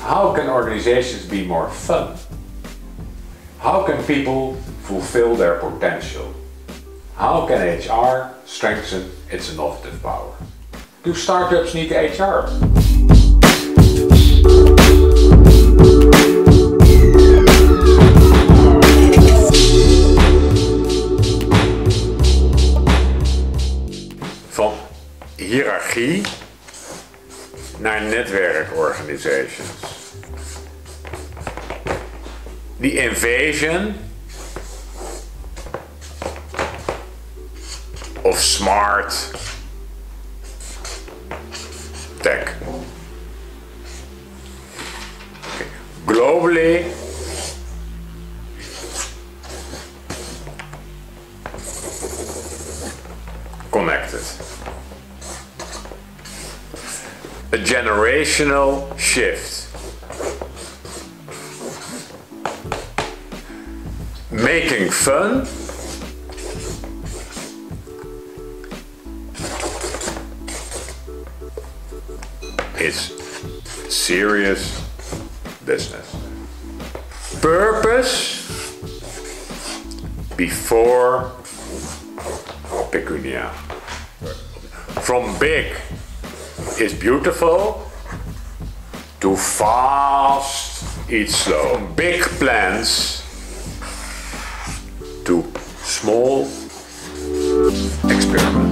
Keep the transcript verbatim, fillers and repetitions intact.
How can organizations be more fun? How can people fulfill their potential? How can H R strengthen its innovative power? Do startups need H R? Van hiërarchie naar netwerkorganisations. The invasion of smart tech. Okay. Globally connected. A generational shift. Making fun is serious business. Purpose before pecunia. From big is beautiful to fast eat slow. From big plans to small experiments.